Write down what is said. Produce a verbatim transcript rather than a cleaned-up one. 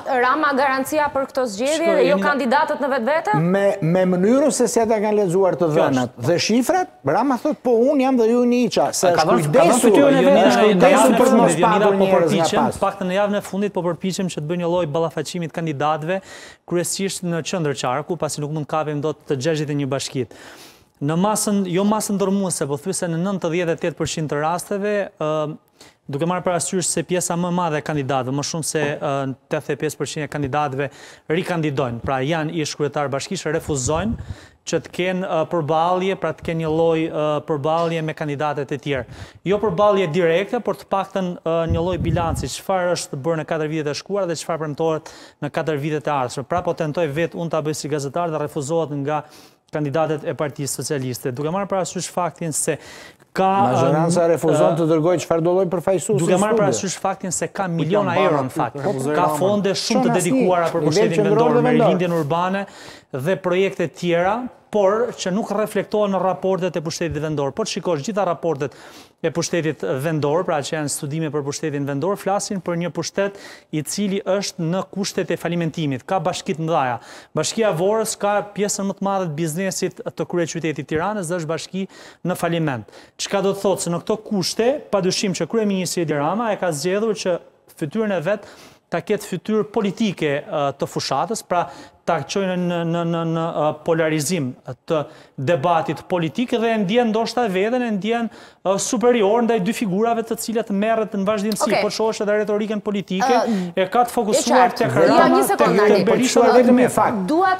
Rama garancia për këto zgjedhje, jo kandidatët në vetvete? Me mënyrën se se ta kanë lexuar të dhënat dhe shifrat, Rama thot po unë jam dhe ju një iqa, se është kujdesur, është kujdesur për mos padur njerëz nga pas. Pak të në javën e fundit po përpiqem që të bëj një lloj ballafaqimit kandidatëve, kryesisht në qendër qarku, pasi nuk mund kapim dot të gjashtë e një bashkit. Në masën, jo masën ndërmuese, po thyese në nëntëdhjetë e tetë përqind të rasteve, duke marrë parasysh se pjesa më e madhe e kandidatëve, më shumë se tetëdhjetë e pesë përqind e kandidatëve rikandidojnë, pra janë ish kryetar bashkishë, refuzojnë që të kenë përballje, pra të kenë një lloj përballje me kandidatët e tjerë. Jo përballje direkte, por të paktën një lloj bilanci, çfarë është bërë në katër vitet e shkuara dhe çfarë premtohet në katër vitet e ardhshme. Pra po tentoj vetë unë ta bëj si gazetar dhe refuzohet nga kandidatët e Partisë Socialiste. Duke marrë parasysh faktin se ka... Majoranca refuzon të dërgojë çfarë do lloj përfaqësuesi. Duke marrë parasysh faktin se ka miliona euro në fakt. Ka fonde shumë të dedikuara për pushtetin vendor, me rilindjen urbane dhe projekte tjera, por që nuk reflektohen në raportet e pushtetit vendor. Po të shikosh gjitha raportet e pushtetit vendor, pra që janë studime për pushtetin vendor, flasin për një pushtet i cili është në kushtet e falimentimit. Ka bashkit mëdhaja. Bashkia Vorës ka pjesën më të madhe të biznesit të kryeqytetit Tiranës dhe është bashki në faliment. Çka do të thotë se në këto kushte, padyshim që kryeministri Edi Rama e ka zgjedhur që fytyrën e vet ta ketë fytyrë politike të fushatës, pra ta çojnë në në polarizim të debatit politik dhe e ndjen ndoshta veten e ndjen superior ndaj dy figurave të cilat merret në vazhdimsi, por shohësh edhe retorikën politike e ka të fokusuar tek Rama, tek Berisha dhe me fakt.